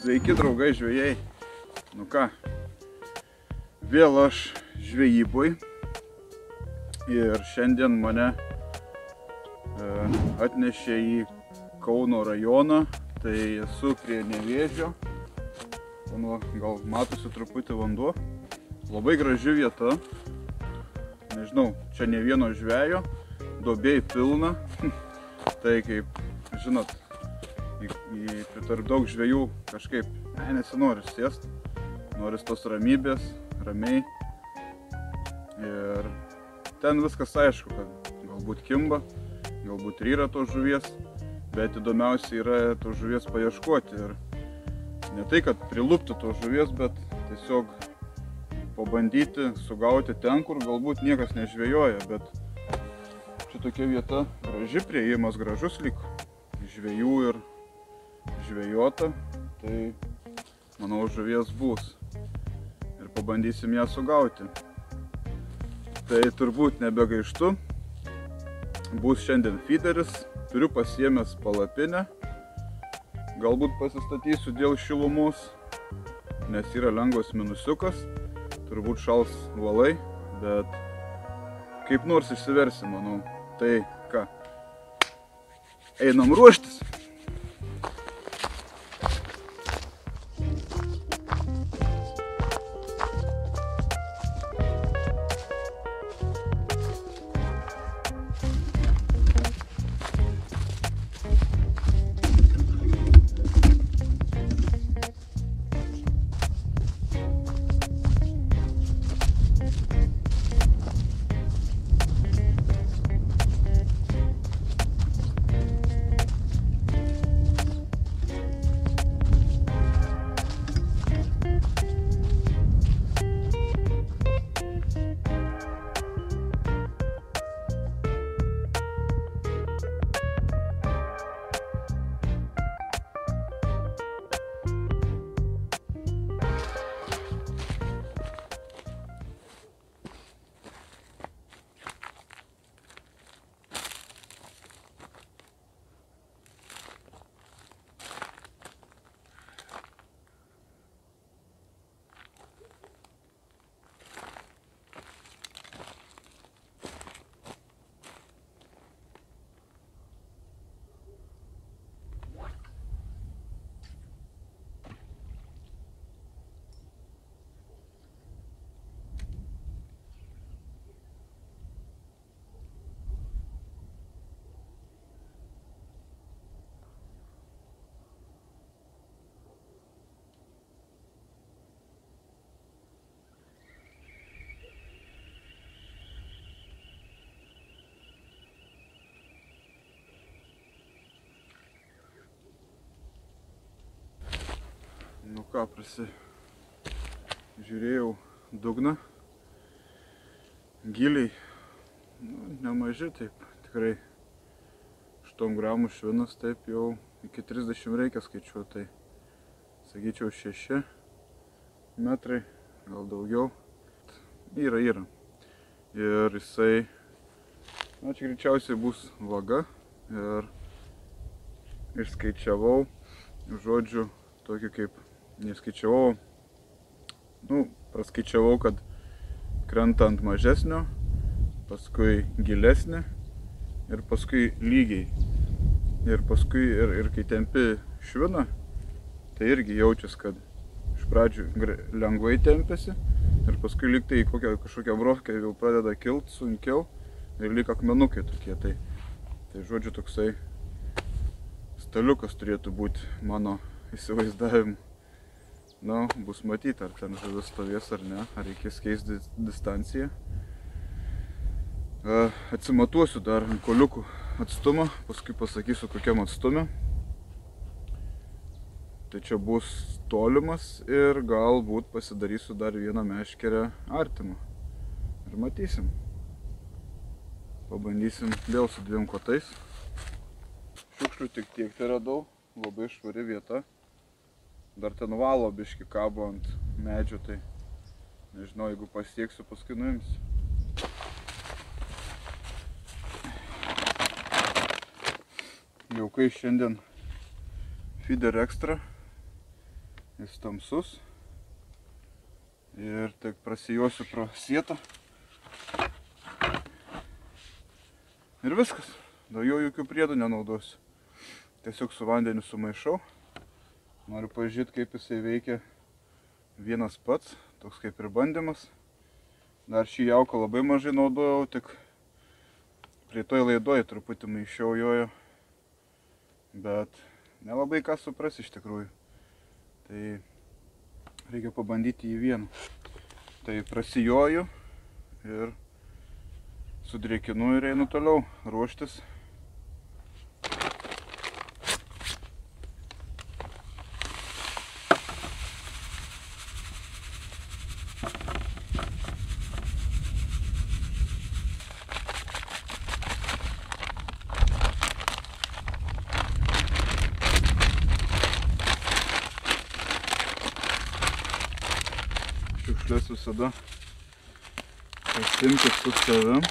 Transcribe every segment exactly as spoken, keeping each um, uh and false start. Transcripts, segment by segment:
Sveiki draugai žvejai. Nu ką, vėl aš žvejyboj ir šiandien mane e, atnešė į Kauno rajoną, tai esu prie Nevėžio. Nu, gal matosi truputį vanduo. Labai graži vieta. Nežinau, čia ne vieno žvejo, duobėj pilna. Tai kaip, žinot, į, į tarp daug žvejų kažkaip ne, nesinori sėst. Noris tos ramybės, ramiai. Ir ten viskas aišku, kad galbūt kimba, galbūt yra tos žuvies, bet įdomiausia yra tos žuvies paieškoti. Ir ne tai, kad prilupti tos žuvies, bet tiesiog pabandyti sugauti ten, kur galbūt niekas nežvejoja. Bet čia tokia vieta graži, priėjimas gražus lyg žvejų ir žvejota. Tai manau žuvies bus ir pabandysim ją sugauti. Tai turbūt nebegaištu. Bus šiandien feederis, turiu pasiėmęs palapinę. Galbūt pasistatysiu dėl šilumos, nes yra lengvas minusiukas. Turbūt šals valai, bet kaip nors išsiversi, manau. Tai ką, einam ruoštis. Nu ką, prasižiūrėjau dugną, giliai, nu, nemaži taip, tikrai aštuonių gramų švinas, taip jau iki trisdešimt reikia skaičiuoti, tai sakyčiau šeši metrai, gal daugiau, yra, yra. Ir jisai, na čia greičiausiai bus vaga ir išskaičiavau, žodžiu, tokį kaip neskaičiavau, nu, praskaičiavau, kad krenta ant mažesnio, paskui gilesnį ir paskui lygiai. Ir paskui, ir, ir kai tempi šviną, tai irgi jaučias, kad iš pradžių lengvai tempiasi ir paskui lyg tai kokią kažkokią brovkę jau pradeda kilt sunkiau ir lyg akmenukai tokie. Tai, tai žodžiu, toksai staliukas turėtų būti mano įsivaizdavimu. Nu, bus matyti, ar ten žuvis stovės ar ne, ar reikės keisti distanciją. Atsimatuosiu dar ant koliukų atstumą, paskui pasakysiu kokiam atstume. Tai čia bus tolimas ir galbūt pasidarysiu dar vieną meškerę artimą. Ir matysim. Pabandysim vėl su dviem kotais. Šiukšlių tik tiek tai radau, labai švari vieta. Dar ten valo biški kabo ant medžio, tai nežinau, jeigu pasieksiu, paskui nuimsiu. Jaukai šiandien feeder extra. Jis tamsus. Ir tik prasijosiu pro sietą. Ir viskas. Daugiau jokių priedų nenaudosiu. Tiesiog su vandeniu sumaišau. Noriu pažiūrėti, kaip jisai veikia vienas pats. Toks kaip ir bandymas. Dar šį jauką labai mažai naudojau, tik prie toj laidoj truputį maišiau jojo. Bet nelabai ką supras iš tikrųjų. Tai reikia pabandyti jį vieną. Tai prasijoju ir sudrėkinu ir einu toliau ruoštis. Šiukšlės visada pasiimkit su savim.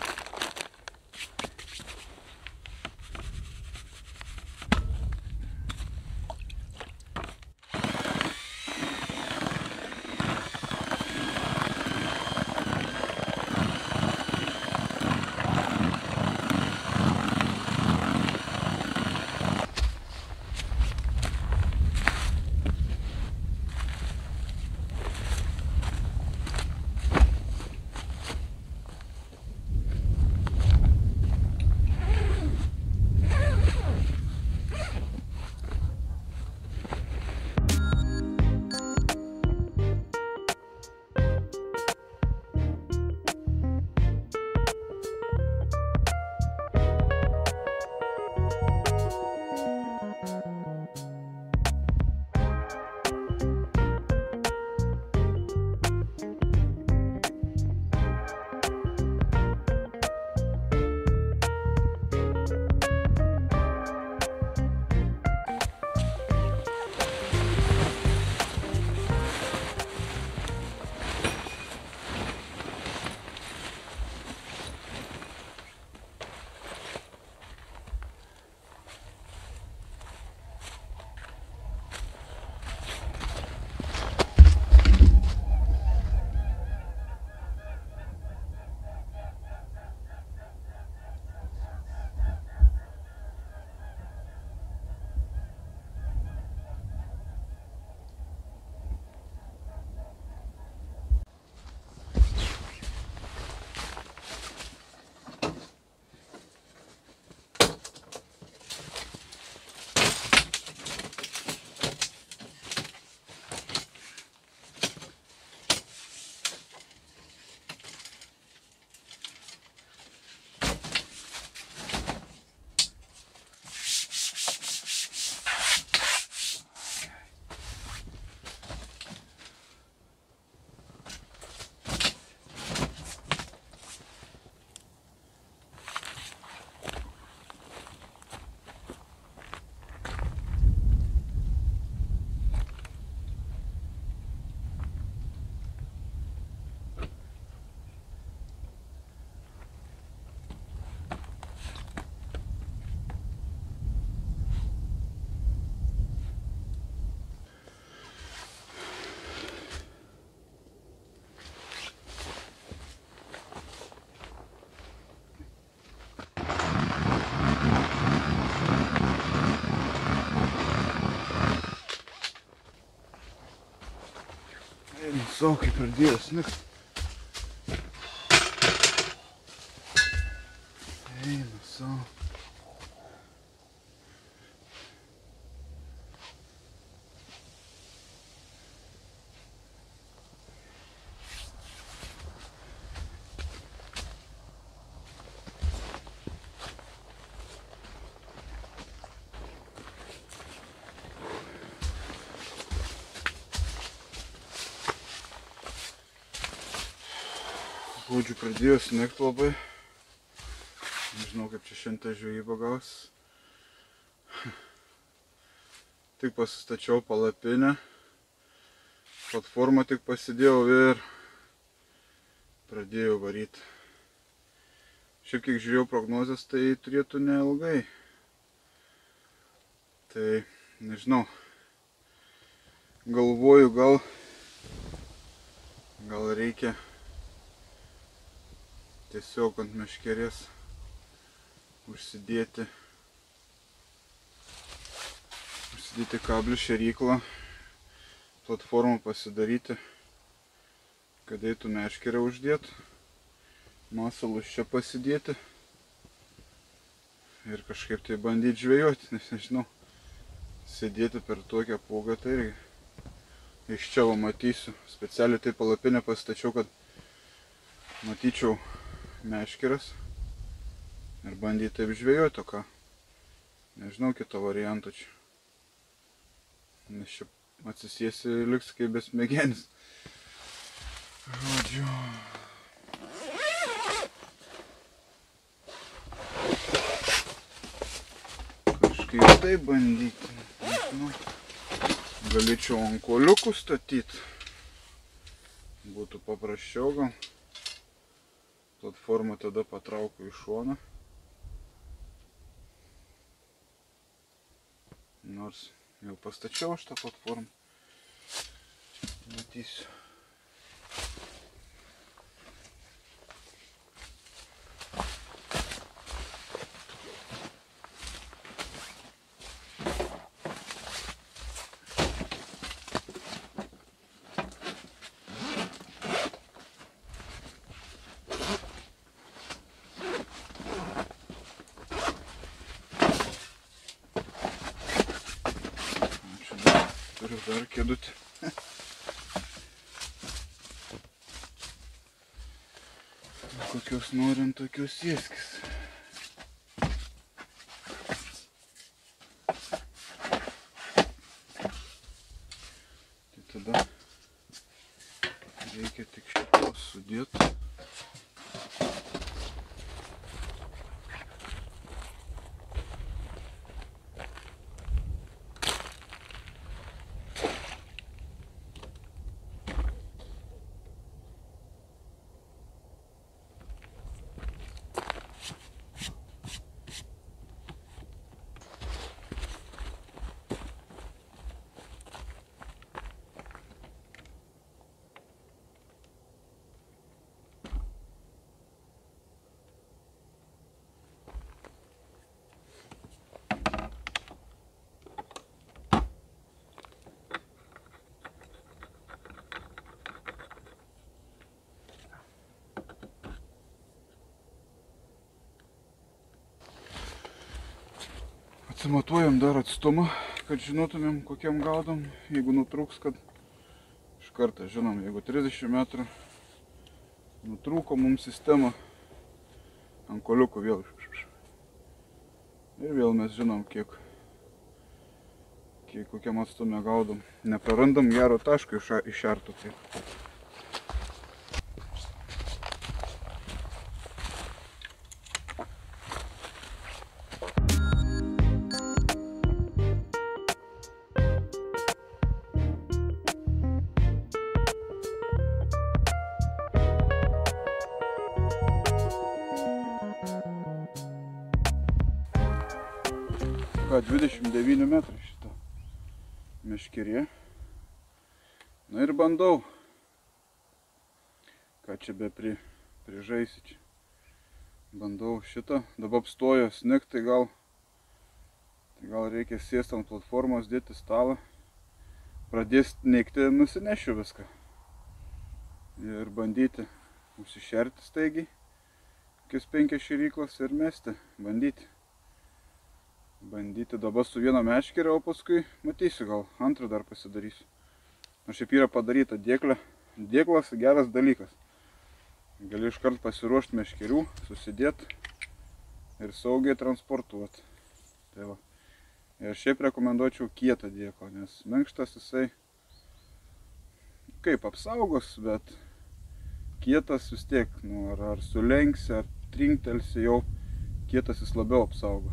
Sau, kaip pradėjo snigt. Eina sau. Žodžiu, pradėjo snigt labai. Nežinau, kaip čia šiandien žvejyba gaus. Tik pasistačiau palapinę. Platformą tik pasidėjau ir pradėjau varyti. Šiaip kiek žiūrėjau prognozes, tai turėtų neilgai. Tai nežinau. galvoju, gal, gal reikia tiesiog ant meškerės užsidėti, užsidėti kablį šėryklą, platformą pasidaryti, kad eitų meškerę uždėti, masalus čia pasidėti ir kažkaip tai bandyti žvejoti, nes nežinau, sėdėti per tokią pūgą, tai irgi iš čia va matysiu. Specialiai tai palapinę pastačiau, kad matyčiau meškeras ir bandyti taip žvejoti, o ką. Nežinau kito varianto čia. Nes čia atsisėsi ir liks kaip besmegenis. Žodžiu. Kažkaip taip bandyti. Nežinau. Galėčiau ant kuoliukų statyti. Būtų paprasčiau gal. Platformą tada patraukiu į šoną. Nors jau pastačiau šitą platformą. Matysiu. Turiu dar kėdutį. Kokios norim, tokios sėskis. Tai tada reikia tik šitos sudėti. Atsimatuojam dar atstumą, kad žinotumėm, kokiam gaudom. Jeigu nutrūks, kad iš karto žinom, jeigu trisdešimt metrų nutrūko mums sistema, ant kuoliukų vėl. Ir vėl mes žinom, kiek, kiek kokiam atstume gaudom. Neprarandam gero taško iš šertų. dvidešimt devyni metrai šita meškerė. Na ir bandau, ką čia be pri, prižaisi čia. Bandau šitą, dabar apstojo snigt, tai gal, tai gal reikia sėsti ant platformos, dėti stalą, pradės neigti, nusinešiu viską. Ir bandyti užsišerti staigiai, kokias penkias šėryklas ir mesti, bandyti. Bandyti dabar su viena meškerė, o paskui matysiu, gal antrą dar pasidarysiu. O šiaip yra padaryta dėklė. Dėklas geras dalykas. Gali iškart pasiruošti meškerių, susidėti ir saugiai transportuoti. Tai va. Ir šiaip rekomenduočiau kietą dėklą, nes minkštas jisai kaip apsaugos, bet kietas vis tiek, nu, ar, ar sulenksi, ar trinktelsi, jau kietas jis labiau apsaugo.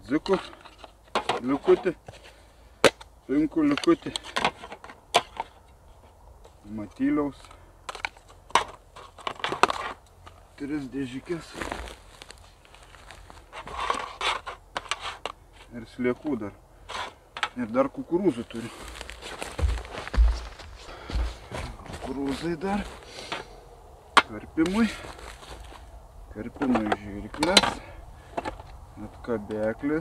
dzikų liukutį, pinkų liukutį, matyliaus, tris dėžikės ir sliekų dar. Ir dar kukurūzų turiu. Kukurūzai dar. Karpimui. Karpimui žirklės. Atkabeklį.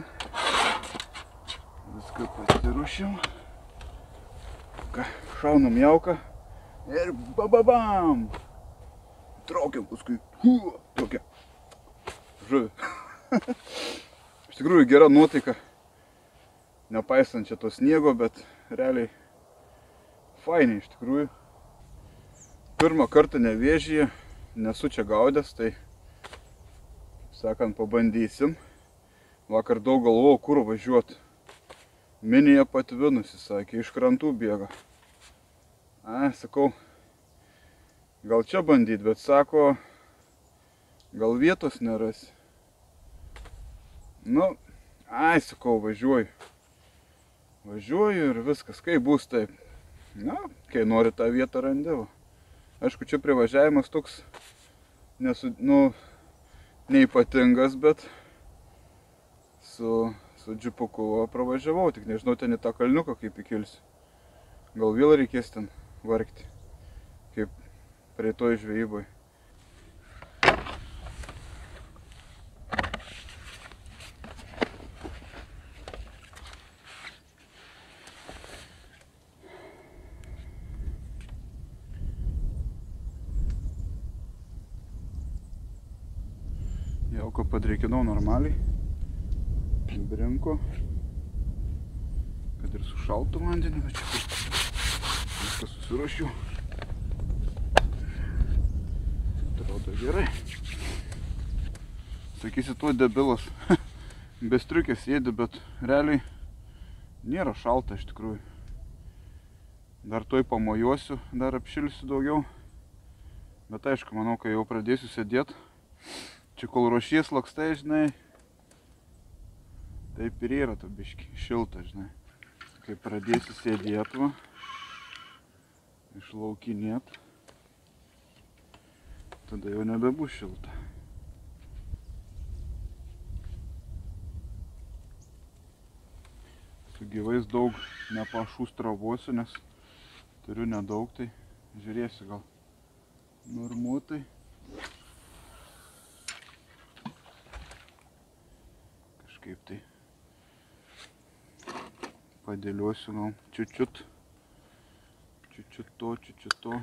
Viską pasiruošiam. Ką, šaunam jauką. Ir bababam. Traukiam paskui. Hu, tokia žuvį. Iš tikrųjų gera nuotaika. Nepaisant čia to sniego, bet realiai fainiai iš tikrųjų. Pirmą kartą Nevėžyje, nesu čia gaudęs, tai, sakant, pabandysim. Vakar daug galvojau, kur važiuot. Minija patvinusi, sakė, iš krantų bėga. A, sakau, gal čia bandyt, bet sako, gal vietos nerasi. Nu, ai, sakau, važiuoju. Važiuoju ir viskas, kai bus taip. Na, kai nori tą vietą randi. Aišku, čia privažiavimas toks nesu, nu, neipatingas, bet su, su džipuku pravažiavau. Tik nežinau, ten į tą kalniuką kaip įkilsiu. Gal vėl reikės ten vargti, kaip prie to žvejyboj. Jauką padreikinau normaliai, brinko, kad ir su šaltu vandeniu, bet čia viską susiruošiu. Atrodo gerai. Sakysi, tuo debilas be striukės sėdi, bet realiai nėra šalta iš tikrųjų. Dar toj pamojuosiu, dar apšilsiu daugiau. Bet aišku, manau, kai jau pradėsiu sėdėt, čia kol ruošies lakstai, žinai, taip ir yra to biški šilta, žinai. Kai pradėsiu sėdėt, va, išlaukinėt, tada jau nebebus šilta. Su gyvais daug nepašūstravosiu, nes turiu nedaug, tai žiūrėsiu gal normuotai. Kaip tai padėliosiu gal čiučiut, čiučiut to, čiučiut to.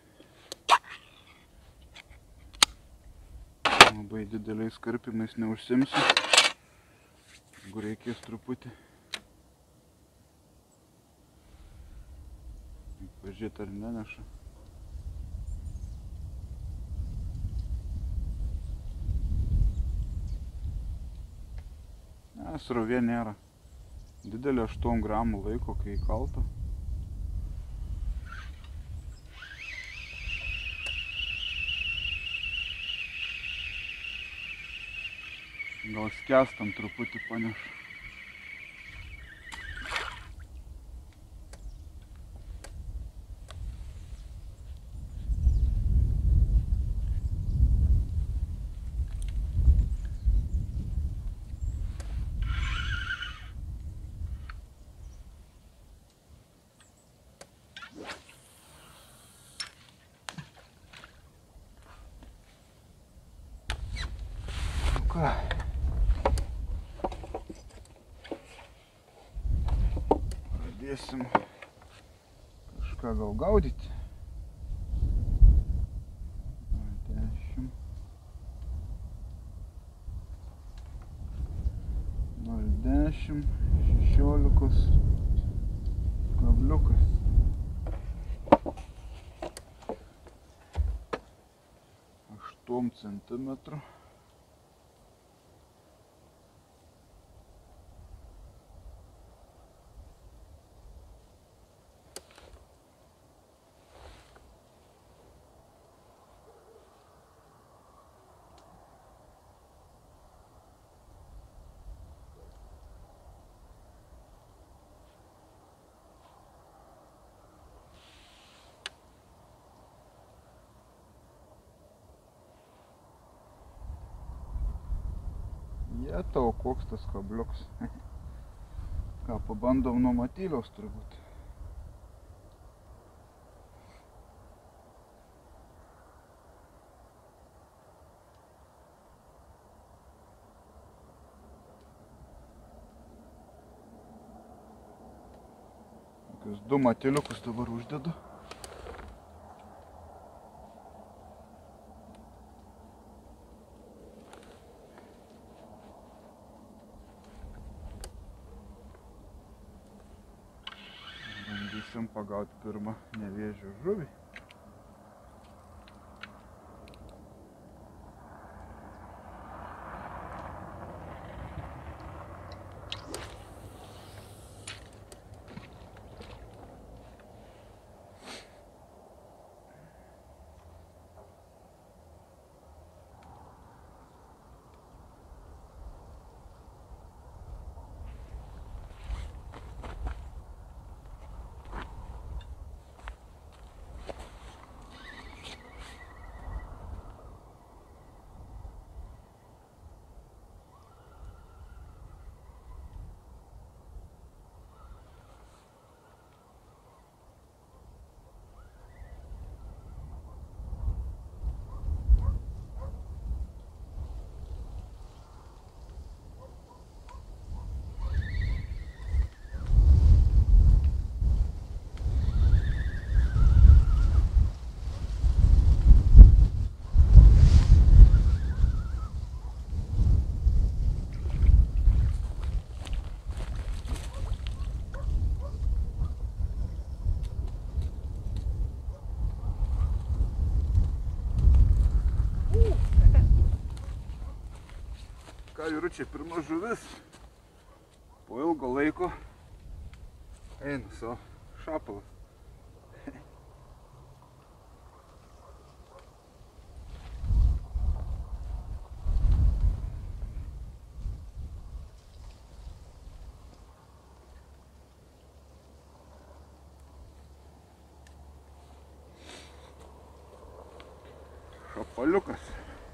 Labai dideliais karpimais neužsimsiu, jeigu reikės truputį. Pažiūrėt ar neneša. Ne, srovė nėra. Didelė aštuonių gramų laiko, kai įkalta. Gal skęstam truputį paneš. Ką? Pradėsim kažką gal gaudyti. dešimt. nol dešimt. šešiolikos. Kabliukas. aštuonių centimetrų. Jetau, koks tas kabliuks. Ką, pabandom nuo matyliaus turbūt. Tokius du matyliukus dabar uždedu. Bandysim pagauti pirmą nevėžio žuvį. Ką, vyručiai, pirma žuvis po ilgo laiko eina savo šapalas. Šapaliukas.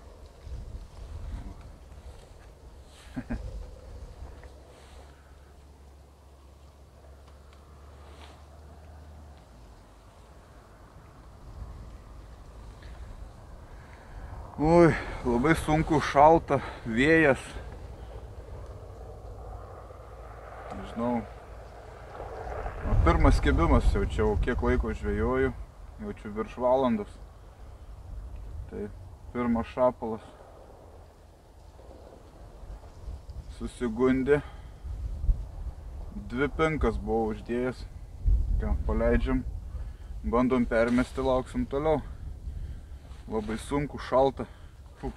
Ui, labai sunku, šalta, vėjas. Nežinau. Pirmas kebimas jaučiau, kiek laiko žvejoju, jaučiu virš valandos. Tai pirmas šapalas. Susigundė. Dvi pinkas buvau uždėjęs. Ką, paleidžiam, bandom permesti, lauksim toliau. Labai sunku, šalta. Puh.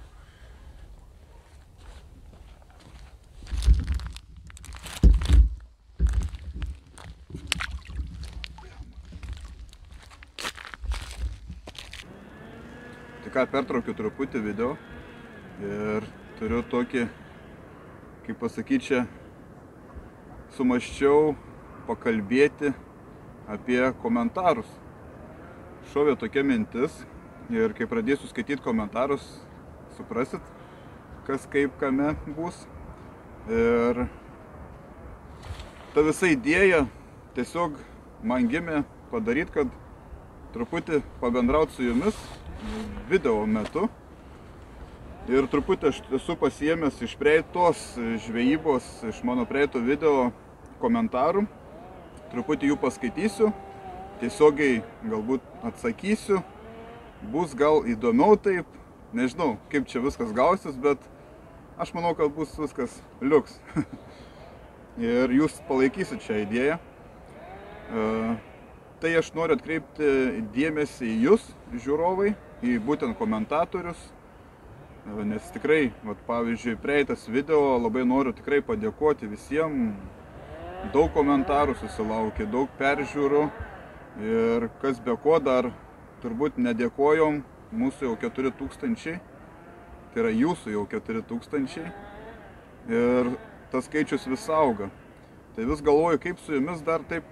Tai ką, pertraukiu truputį video ir turiu tokį, kaip pasakyti, čia sumaščiau pakalbėti apie komentarus. Šovė tokia mintis. Ir kai pradėsiu skaityti komentarus, suprasit, kas kaip kame bus. Ir ta visa idėja tiesiog man gimė padaryti, kad truputį pabendrauti su jumis video metu. Ir truputį aš esu pasiėmęs iš praeitos žvejybos, iš mano praeito video komentarų. Truputį jų paskaitysiu, tiesiogiai galbūt atsakysiu. Bus gal įdomiau taip, nežinau, kaip čia viskas gausis, bet aš manau, kad bus viskas liuks. Ir jūs palaikysit šią idėją. Tai aš noriu atkreipti dėmesį į jūs, žiūrovai, į būtent komentatorius. Nes tikrai, vat, pavyzdžiui, praeitas video labai noriu tikrai padėkoti visiems. Daug komentarų susilaukė, daug peržiūrų. Ir kas be ko dar turbūt nedėkojom, mūsų jau keturi tūkstančiai, tai yra jūsų jau keturi tūkstančiai ir tas skaičius vis auga. Tai vis galvoju, kaip su jumis dar taip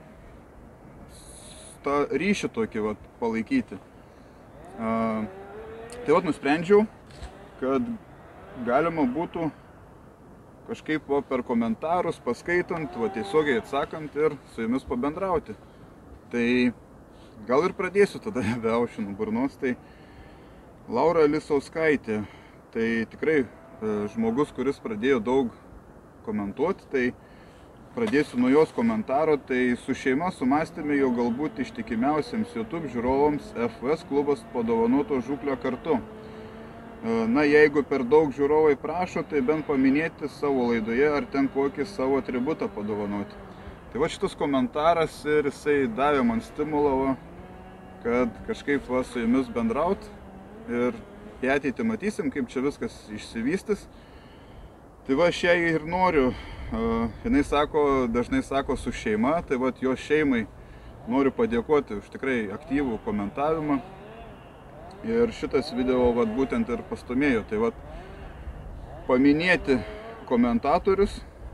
tą ryšį tokį vat, palaikyti. A, tai vat nusprendžiau, kad galima būtų kažkaip va, per komentarus, paskaitant, va, tiesiogiai atsakant ir su jumis pabendrauti. Tai gal ir pradėsiu tada be aušinų burnos. Tai Laura Lisauskaitė, tai tikrai žmogus, kuris pradėjo daug komentuoti, tai pradėsiu nuo jos komentaro. Tai su šeima sumastėme, jau galbūt ištikimiausiams YouTube žiūrovams F V S klubas padovanoto žūklę kartu. Na, jeigu per daug žiūrovai prašo, tai bent paminėti savo laidoje, ar ten kokį savo atributą padovanoti. Tai va šitas komentaras ir jisai davė man stimulą, kad kažkaip va, su jumis bendraut ir į ateitį matysim, kaip čia viskas išsivystys. Tai va, aš jai ir noriu, jinai sako, dažnai sako su šeima, tai va, jos šeimai noriu padėkoti už tikrai aktyvų komentavimą. Ir šitas video vat, būtent ir pastumėjo. Tai vat, paminėti komentatorius.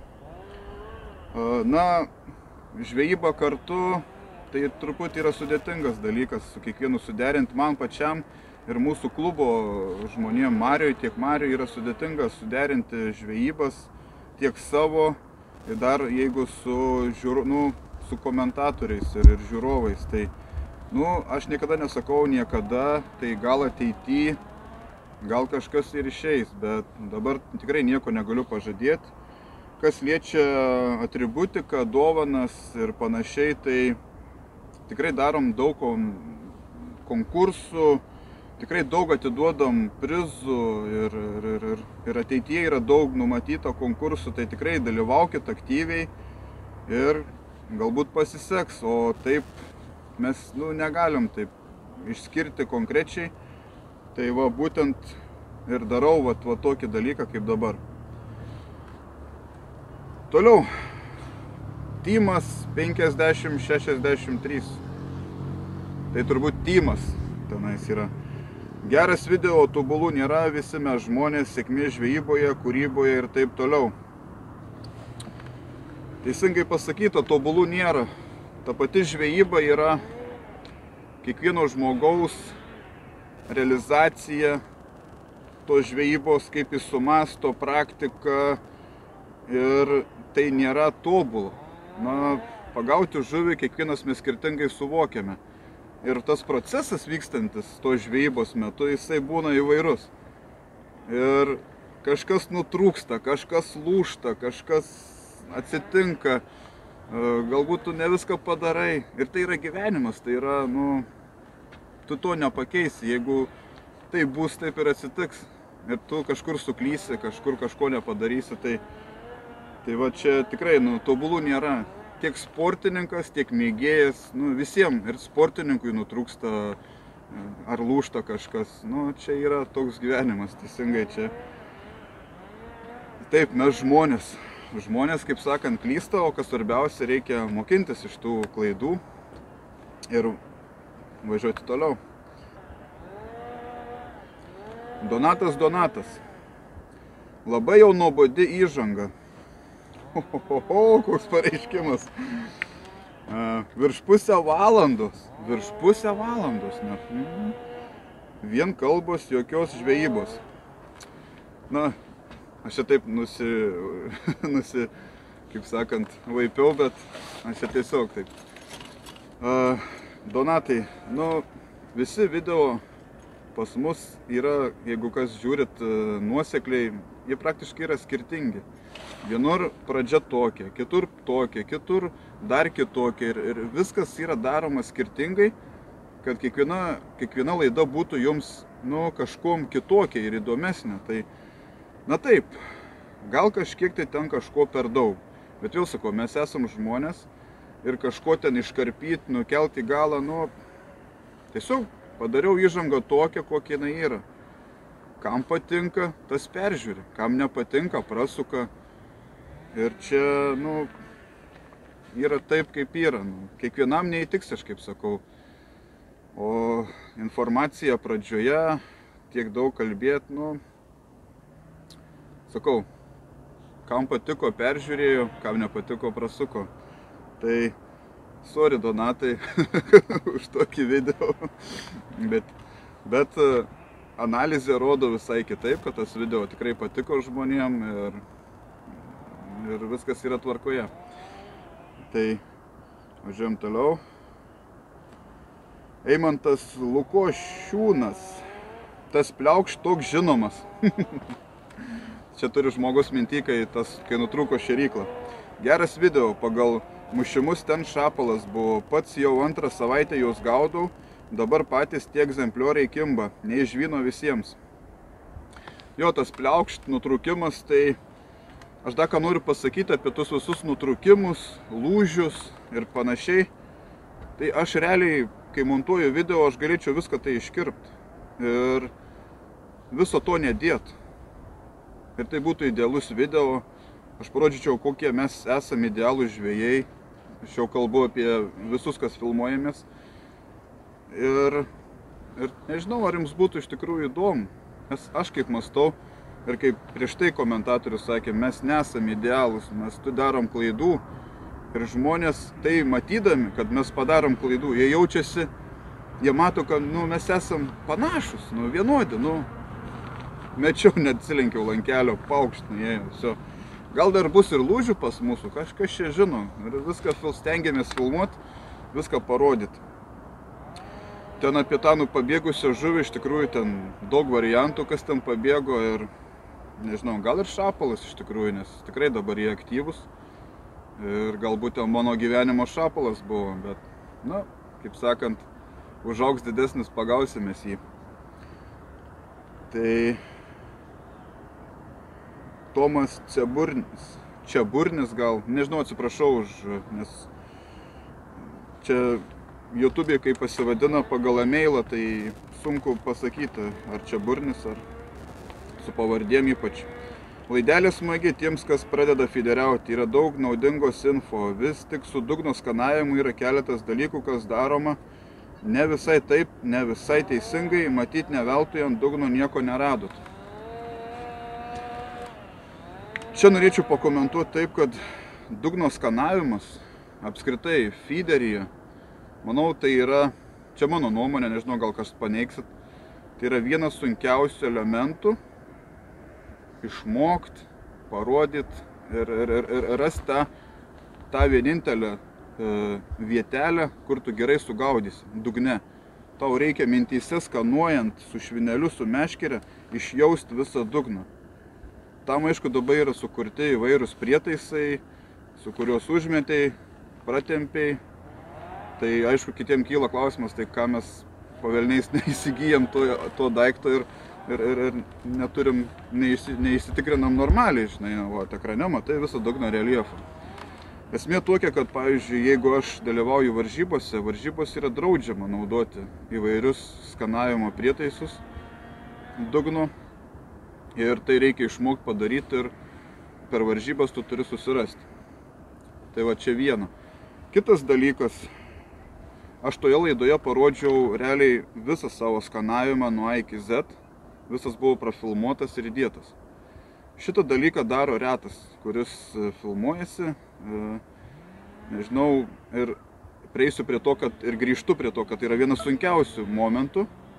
Na, žvejyba kartu, tai truputį yra sudėtingas dalykas su kiekvienu suderinti. Man pačiam ir mūsų klubo žmonėm Mariui, tiek Mariui yra sudėtinga suderinti žvejybas tiek savo ir dar jeigu su, žiūro, nu, su komentatoriais ir, ir žiūrovais. Tai nu, aš niekada nesakau niekada, tai gal ateity, gal kažkas ir išeis, bet dabar tikrai nieko negaliu pažadėti. Kas liečia atributiką, dovanas ir panašiai, tai tikrai darom daug konkursų, tikrai daug atiduodam prizų ir, ir, ir, ir ateityje yra daug numatyta konkursų, tai tikrai dalyvaukit aktyviai ir galbūt pasiseks, o taip mes nu, negalim taip išskirti konkrečiai, tai va būtent ir darau va, va tokį dalyką kaip dabar. Toliau, Timas penkiasdešimt šešiasdešimt trys, tai turbūt Timas tenais yra. Geras video, tobulų nėra, visi mes žmonės, sėkmė žvejyboje, kūryboje ir taip toliau. Teisingai pasakyta, tobulų nėra. Ta pati žvejyba yra kiekvieno žmogaus realizacija tos žvejybos, kaip jis sumasto, praktika ir tai nėra tobula. Na, pagauti žuvį kiekvienas mes skirtingai suvokiame. Ir tas procesas vykstantis tos žvejybos metu, jisai būna įvairus. Ir kažkas nutrūksta, kažkas lūžta, kažkas atsitinka. Galbūt tu ne viską padarai ir tai yra gyvenimas, tai yra, nu, tu to nepakeisi, jeigu tai bus, taip ir atsitiks ir tu kažkur suklysi, kažkur kažko nepadarysi, tai, tai va čia tikrai, nu, tobulų nėra, tiek sportininkas, tiek mėgėjas, nu, visiems ir sportininkui nutrūksta ar lūžta kažkas, nu, čia yra toks gyvenimas, teisingai čia, taip, mes žmonės. Žmonės, kaip sakant, klysta, o kas svarbiausia, reikia mokintis iš tų klaidų ir važiuoti toliau. Donatas Donatas. Labai jau nuobodi įžanga. Ho, ho, ho, ho, koks pareiškimas. Virš pusę valandos. Virš pusę valandos. Net. Vien kalbos, jokios žvejybos. Na, aš čia taip nusi, nusi, kaip sakant, vaipiau, bet aš čia tiesiog taip. Uh, Donatai, nu, visi video pas mus yra, jeigu kas žiūrit uh, nuosekliai, jie praktiškai yra skirtingi. Vienur pradžia tokia, kitur tokia, kitur dar kitokia ir, ir viskas yra daroma skirtingai, kad kiekviena, kiekviena laida būtų jums, nu, kažkuom kitokia ir įdomesnė. Tai na taip, gal kažkiek tai ten kažko per daug, bet vėl sakau, mes esam žmonės ir kažko ten iškarpyti, nukelti į galą, nu, tiesiog padariau įžangą tokią, kokia jinai yra. Kam patinka, tas peržiūri, kam nepatinka, prasuka. Ir čia, nu, yra taip, kaip yra. Nu, kiekvienam neįtiks, aš kaip sakau. O informacija pradžioje, tiek daug kalbėti, nu, sakau, kam patiko, peržiūrėjo, kam nepatiko, prasuko. Tai, sorry Donatai, už tokį video, bet, bet analizė rodo visai kitaip, kad tas video tikrai patiko žmonėm ir ir viskas yra tvarkoje. Tai važiuojam toliau. Eimantas Lukošiūnas. Tas pliaukšt toks žinomas. Čia turi žmogus minty, kai, tas, kai nutrūko šėrykla. Geras video, pagal mušimus ten šapalas buvo. Pats jau antrą savaitę jos gaudau, dabar patys tie egzemplioriai kimba. Neižvyno visiems. Jo, tas pliaukšt nutrūkimas, tai aš dar ką noriu pasakyti apie tus visus nutrūkimus, lūžius ir panašiai. Tai aš realiai, kai montuoju video, aš galėčiau viską tai iškirpti. Ir viso to nedėt. Ir tai būtų idealus video. Aš parodžičiau, kokie mes esame idealūs žvejai. Aš jau kalbu apie visus, kas filmuojamės. Ir, ir nežinau, ar jums būtų iš tikrųjų įdomu. Nes aš kaip mąstau, ir kaip prieš tai komentatorius sakė, mes nesame idealūs, mes tu darom klaidų. Ir žmonės tai matydami, kad mes padarom klaidų, jie jaučiasi, jie mato, kad nu, mes esam panašus, nu, vienodi. Nu, mečiau, net atsilenkiau lankelio, paukšt, nuėjau, viso. Gal dar bus ir lūžių pas mūsų, kažkas čia žino. Ir viską stengiamės filmuoti, viską parodyti. Ten apie tą nu pabėgusią žuvį, iš tikrųjų ten daug variantų, kas ten pabėgo. Ir nežinau, gal ir šapalas iš tikrųjų, nes tikrai dabar jie aktyvus. Ir galbūt ten mano gyvenimo šapalas buvo, bet, na, kaip sakant, užaugs didesnis, pagausimės jį. Tai Tomas Ceburnis, Čiaburnis gal, nežinau, atsiprašau už, nes čia YouTube'e, kai pasivadina pagal emailą, tai sunku pasakyti, ar Čiaburnis, ar su pavardėm ypač. Laidelė smagi tiems, kas pradeda fideriauti, yra daug naudingos info, vis tik su dugno skanavimu yra keletas dalykų, kas daroma ne visai taip, ne visai teisingai, matyt ne veltui ant dugno nieko neradot. Čia norėčiau pakomentuoti taip, kad dugno skanavimas, apskritai feederyje, manau, tai yra, čia mano nuomonė, nežinau, gal kas paneigsit, tai yra vienas sunkiausių elementų išmokti, parodyti ir, ir, ir, ir rasti tą, tą vienintelę e, vietelę, kur tu gerai sugaudysi, dugne. Tau reikia mintyse skanuojant su švineliu, su meškere, išjausti visą dugną. Tam, aišku, dabar yra sukurti įvairūs prietaisai, su kuriuos užmetei, pratempiai. Tai, aišku, kitiem kyla klausimas, tai ką mes pavelniais neįsigijam to, to daikto ir, ir, ir, ir neturim, neįsi, neįsitikrinam normaliai, žinai, o ekrane matai visą dugno reljefą. Esmė tokia, kad, pavyzdžiui, jeigu aš dalyvauju varžybose, varžybos yra draudžiama naudoti įvairius skanavimo prietaisus dugno. Ir tai reikia išmokti padaryti ir per varžybas tu turi susirasti. Tai va čia viena. Kitas dalykas, aš toje laidoje parodžiau realiai visą savo skanavimą nuo A iki Z. Visas buvo prafilmuotas ir įdėtas. Šitą dalyką daro retas, kuris filmuojasi. Nežinau, ir prieisiu prie to, kad ir grįžtu prie to, kad tai yra vienas sunkiausių momentų.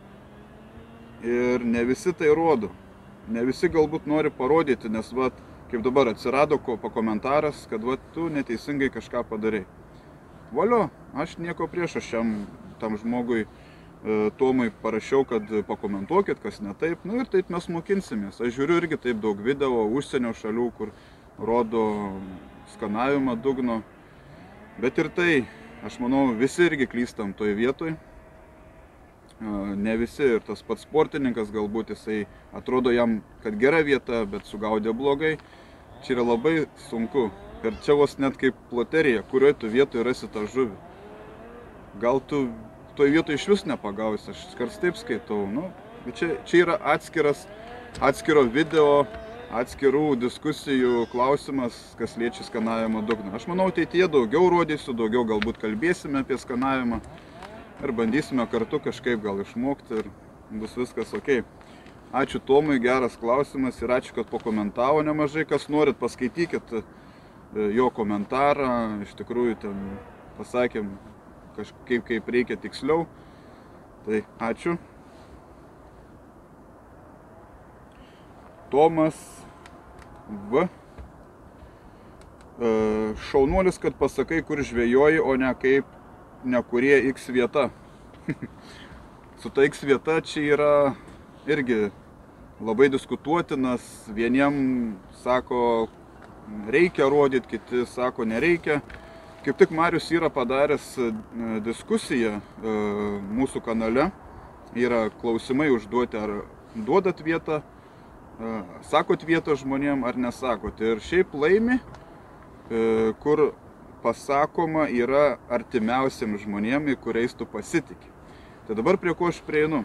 Ir ne visi tai rodo. Ne visi galbūt nori parodyti, nes, vat, kaip dabar atsirado pakomentaras, kad vat, tu neteisingai kažką padarai. Valio, aš nieko prieš, aš šiam tam žmogui e, Tomui parašiau, kad pakomentuokit, kas ne taip. Nu ir taip mes mokinsimės. Aš žiūriu irgi taip daug video užsienio šalių, kur rodo skanavimą dugno. Bet ir tai, aš manau, visi irgi klystam toj vietoj. Ne visi, ir tas pats sportininkas galbūt jisai atrodo jam, kad gera vieta, bet sugaudė blogai. Čia yra labai sunku. Ir čia vos net kaip loterija, kurioje tu vietoje rasi tą žuvį. Gal tu toj vietoje iš vis nepagausi, aš kars taip skaitau. Nu, čia, čia yra atskiras, atskiro video, atskirų diskusijų klausimas, kas liečia skanavimo dugną. Aš manau, ateityje daugiau rodysiu, daugiau galbūt kalbėsime apie skanavimą. Ir bandysime kartu kažkaip gal išmokti ir bus viskas ok. Ačiū Tomui, geras klausimas ir ačiū, kad pakomentavo nemažai. Kas norit, paskaitykit jo komentarą. Iš tikrųjų ten pasakėm kažkaip kaip reikia tiksliau. Tai ačiū. Tomas V. šaunuolis, kad pasakai, kur žvejoji, o ne kaip nekurie X vieta. Su ta X vieta čia yra irgi labai diskutuotinas. Vieniem sako, reikia rodyti, kiti sako, nereikia. Kaip tik Marius yra padaręs diskusiją mūsų kanale. Yra klausimai užduoti, ar duodat vietą, sakot vietą žmonėm ar nesakot. Ir šiaip laimi, kur pasakoma yra artimiausiam žmonėm, kuriais tu pasitiki. Tai dabar prie ko aš prieinu.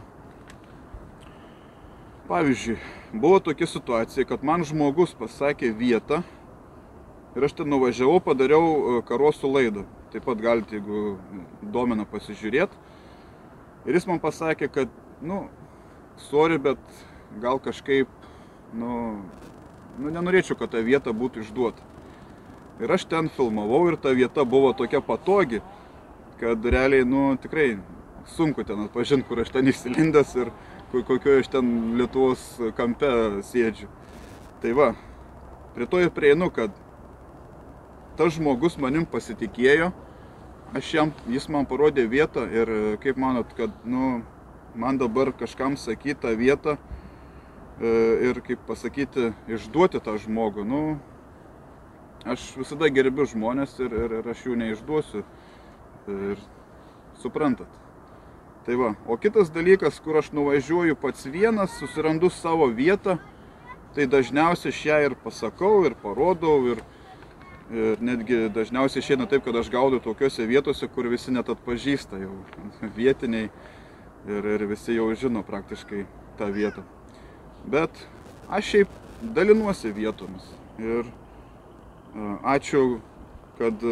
Pavyzdžiui, buvo tokia situacija, kad man žmogus pasakė vietą ir aš ten nuvažiavau, padariau karosų laidą. Taip pat galite, jeigu domina, pasižiūrėti. Ir jis man pasakė, kad, nu, sorry, bet gal kažkaip, nu, nu, nenorėčiau, kad ta vieta būtų išduota. Ir aš ten filmavau ir ta vieta buvo tokia patogi, kad realiai, nu, tikrai sunku ten atpažinti, kur aš ten įsilindęs ir kokioje aš ten Lietuvos kampe sėdžiu. Tai va, prie to ir prieinu, kad tas žmogus manim pasitikėjo, aš jam, jis man parodė vietą ir kaip manot, kad, nu, man dabar kažkam sakyti tą vietą ir, kaip pasakyti, išduoti tą žmogų, nu, aš visada gerbiu žmonės ir, ir, ir aš jų neišduosiu. Ir suprantat. Tai va, o kitas dalykas, kur aš nuvažiuoju pats vienas, susirandu savo vietą, tai dažniausiai aš ją ir pasakau, ir parodau, ir, ir netgi dažniausiai išeina taip, kad aš gaudau tokiuose vietose, kur visi net atpažįsta jau vietiniai ir, ir visi jau žino praktiškai tą vietą. Bet aš šiaip dalinuosi vietomis ir ačiū, kad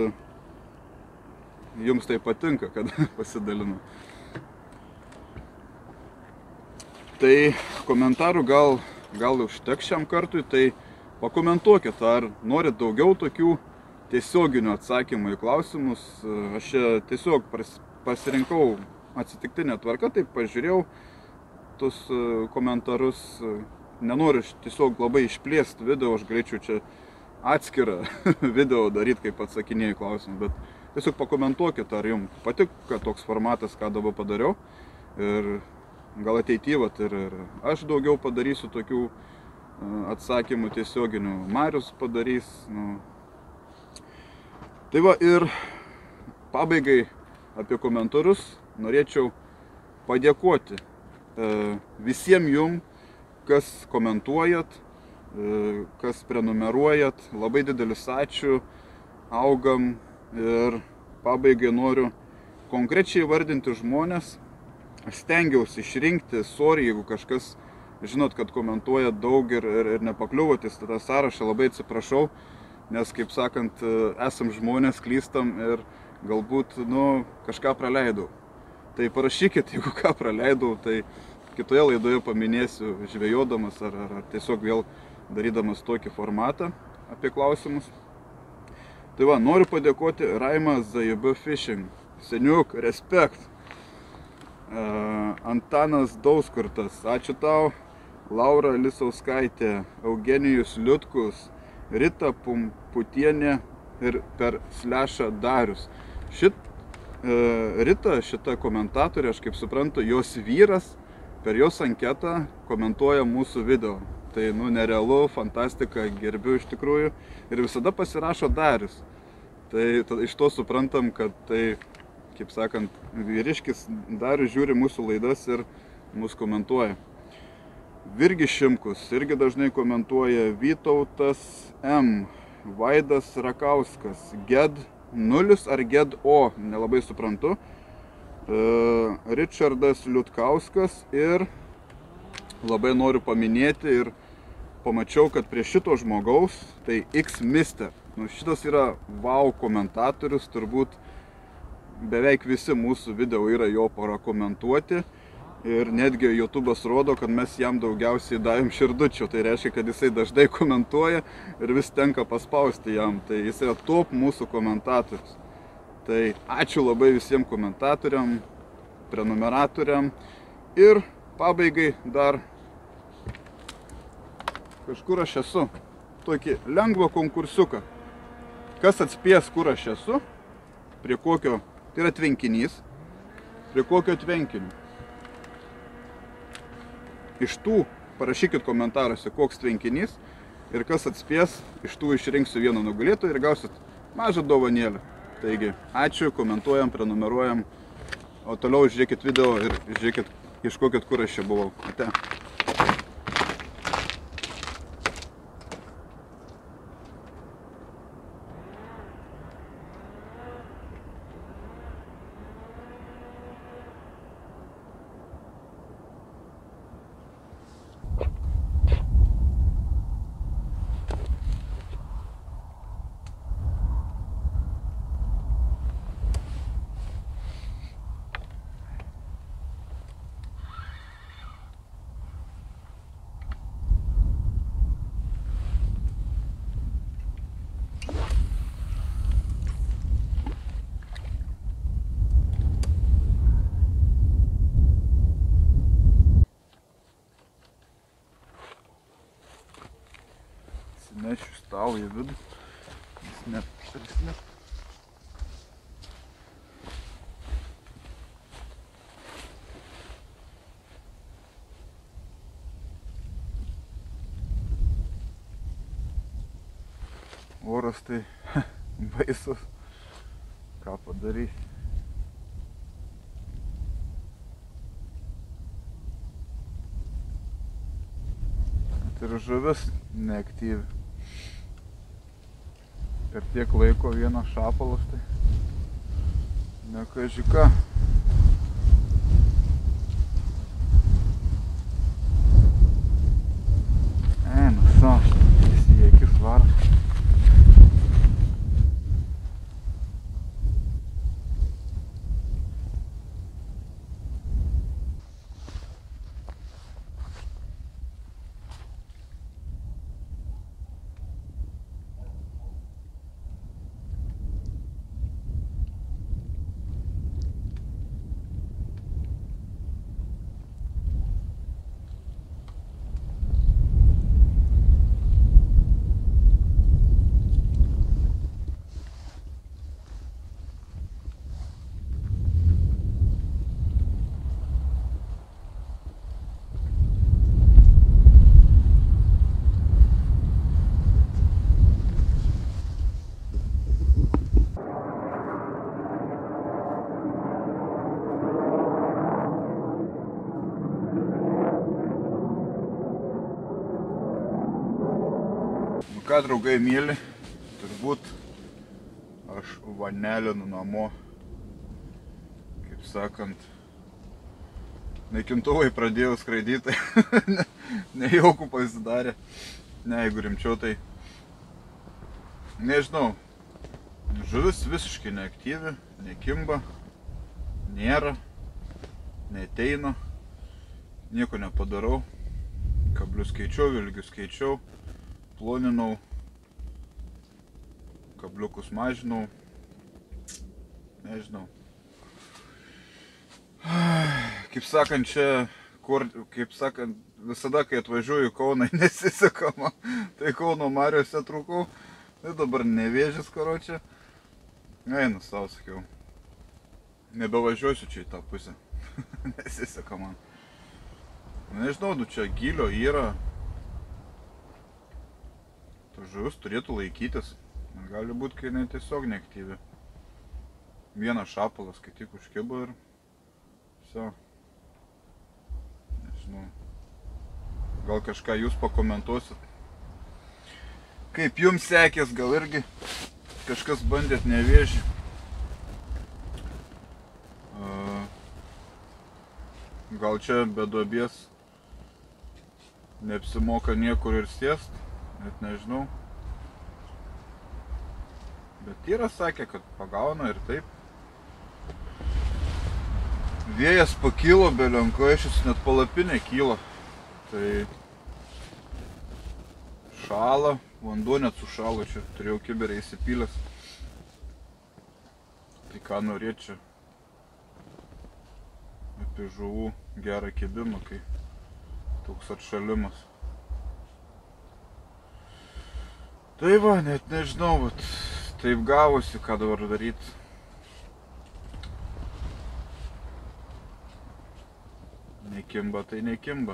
jums tai patinka, kad pasidalinu. Tai komentarų gal, gal užteks šiam kartui, tai pakomentuokit, ar norit daugiau tokių tiesioginių atsakymų į klausimus. Aš tiesiog pasirinkau atsitiktinę tvarką, taip pažiūrėjau tus komentarus. Nenoriu tiesiog labai išplėsti video, aš galėčiau čia atskirą video daryti, kaip atsakinėjau klausimą, bet tiesiog pakomentuokit, ar jums patiko toks formatas, ką dabar padariau. Ir gal ateityje ir, ir aš daugiau padarysiu tokių atsakymų tiesioginių. Marius padarys. Nu. Tai va, ir pabaigai apie komentarus norėčiau padėkoti visiems jums, kas komentuojat, kas prenumeruojat. Labai didelis ačiū, augam. Ir pabaigai noriu konkrečiai vardinti žmonės. Aš stengiausi išrinkti, sorry, jeigu kažkas, žinot, kad komentuoja daug ir, ir, ir nepakliuvot į tą sąrašą, labai atsiprašau, nes, kaip sakant, esam žmonės, klystam ir galbūt, nu, kažką praleidau. Tai parašykit, jeigu ką praleidau, tai kitoje laidoje paminėsiu žvejodamas ar, ar, ar tiesiog vėl darydamas tokį formatą apie klausimus. Tai va, noriu padėkoti Raima Z B Fishing. Seniuk, respekt. Uh, Antanas Dauskurtas, ačiū tau. Laura Lisauskaitė, Eugenijus Liutkus, Rita Pumputienė ir per slešą Darius. Šit, uh, Rita, šita komentatorė, aš kaip suprantu, jos vyras per jos anketą komentuoja mūsų video. Tai, nu, nerealu, fantastika, gerbiu iš tikrųjų. Ir visada pasirašo Darius. Tai, tai iš to suprantam, kad tai, kaip sakant, vyriškis Darius žiūri mūsų laidas ir mus komentuoja. Virgis Šimkus irgi dažnai komentuoja. Vytautas M. Vaidas Rakauskas. Ged nulis ar Ged O, nelabai suprantu. Uh, Richardas Liutkauskas ir labai noriu paminėti ir pamačiau, kad prie šito žmogaus, tai X Mister. Nu, šitas yra wow komentatorius, turbūt beveik visi mūsų video yra jo parakomentuoti. Ir netgi YouTube'as rodo, kad mes jam daugiausiai davėm širdučių. Tai reiškia, kad jisai dažnai komentuoja ir vis tenka paspausti jam. Tai jis yra top mūsų komentatorius. Tai ačiū labai visiems komentatoriam, prenumeratoriam. Ir pabaigai dar kažkur aš esu. Tokį lengvą konkursiuką. Kas atspės, kur aš esu, prie kokio, tai yra tvenkinys, prie kokio tvenkinio. Iš tų parašykit komentaruose, koks tvenkinys ir kas atspės, iš tų išrinksiu vieną nugalėtoją ir gausit mažą dovanėlę. Taigi, ačiū, komentuojam, prenumeruojam, o toliau žiūrėkit video ir žiūrėkit, ieškokit, kur aš čia buvau. Ate. Nešiu stalą į vidų, jis net prisnės. Oras tai baisus, ką padarai. Net ir žuvis neaktyvi. Per tiek laiko vienas šapalas, tai ne kaži ką. E, nu savo, jis į akis varo. Ką, draugai mėly, turbūt aš vanelinu namo, kaip sakant, naikintuvai pradėjau skraidyti, nejaukų pasidarė, ne, jeigu rimčiau, tai nežinau, žuvis visiškai neaktyvi, nekimba, nėra, neateina, nieko nepadarau, kablius keičiau, ilgius keičiau, ploninau, kabliukus mažinau, nežinau. Kaip sakant, čia, kur, kaip sakant, visada, kai atvažiuoju į Kauną, nesiseka man, tai Kauno mariose trūkau, tai dabar Nevėžis, karočią. Einu savo, sakiau, nebevažiuosiu čia į tą pusę, nesiseka man. Nežinau, nu čia gylio yra. Žuvis turėtų laikytis, gali būti, kai jinai tiesiog neaktyvi. Vienas šapalas, kai tik užkibo ir viso. Nežinau, gal kažką jūs pakomentuosit. Kaip jums sekės, gal irgi kažkas bandėt Nevėžį. Gal čia be duobės neapsimoka niekur ir sėst. Net nežinau. Bet Tyras sakė, kad pagauna ir taip. Vėjas pakilo, belenkoešis net palapinė kyla. Tai šala, vanduo net sušalo, čia turėjau kibirę įsipylęs. Tai ką norėt čia apie žuvų gerą kibimą, kai toks atšalimas. Tai va, net nežinau, vat, taip gavosi, ką dabar daryti. Nekimba, tai nekimba.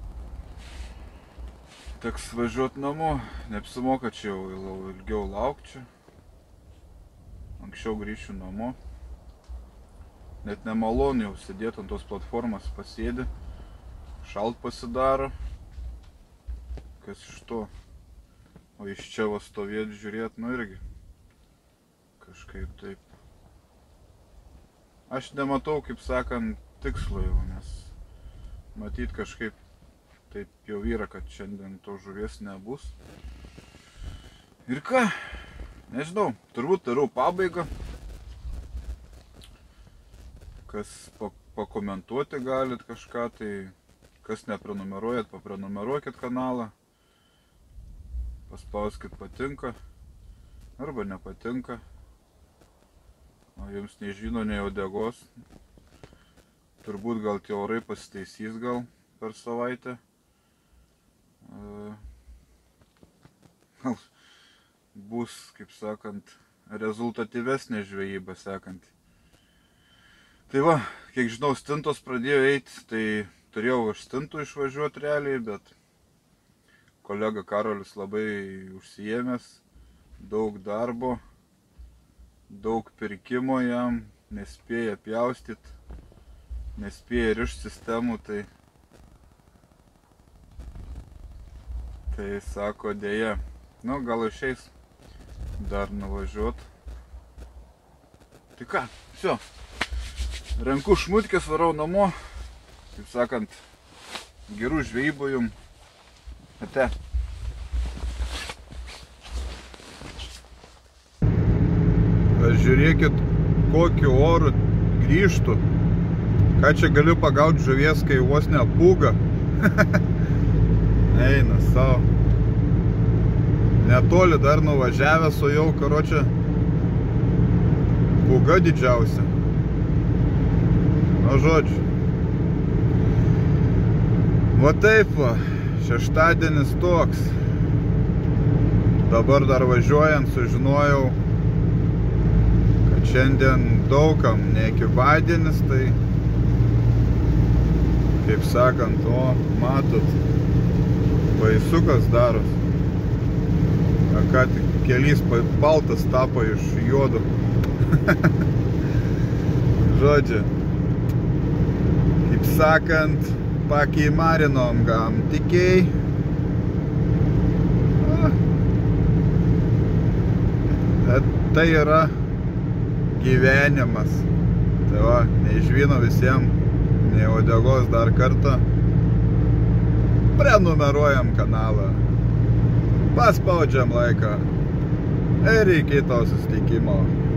Teks važiuoti namo, neapsimoka čia jau ilgiau laukti čia. Anksčiau grįšiu namo. Net nemalonu jau sėdėti ant tos platformos, pasėdi, šalt pasidaro. Kas iš to? O iš čia va stovėti, žiūrėti, nu irgi kažkaip taip. Aš nematau, kaip sakant, tikslo jau, nes matyt kažkaip taip jau yra, kad šiandien to žuvies nebus. Ir ką? Nežinau, turbūt darau pabaigą. Kas pakomentuoti galit kažką, tai kas neprenumeruojat, paprenumeruokit kanalą. Paspauskit patinka arba nepatinka. O jums nežino nei uodegos. Turbūt gal tie orai pasiteisys gal per savaitę. Gal bus, kaip sakant, rezultatyvesnė žvejyba sekanti. Tai va, kiek žinau, stintos pradėjo eiti, tai turėjau aš stintų išvažiuoti realiai, bet kolega Karolis labai užsiėmęs, daug darbo, daug pirkimo jam, nespėja pjaustyti, nespėja rišt sistemų, tai tai sako dėja, nu gal išeis dar nuvažiuot. Tai ką, viso. Renku šmutkės, varau namo, kaip sakant, gerų žvejybų jum. Ate. Žiūrėkit, kokiu oru grįžtų. Ką čia galiu pagauti žuvies, kai vos nepūga. Eina savo. Netoli dar nuvažiavęs, o jau, karočią, pūga didžiausia. Nu, žodžiu. Va taip va, šeštadienis toks. Dabar dar važiuojant sužinojau, kad šiandien daugam neekivadienis, tai, kaip sakant, o, matot, baisukas daros. Ką tik kelys baltas tapo iš juodo. Žodžiu. Kaip sakant, pakimarinom gamtikiai. Tai yra gyvenimas. Tai va, neišvyno visiems, nei uodegos dar kartą. Prenumeruojam kanalą. Paspaudžiam laiką. Ir iki to susitikimo.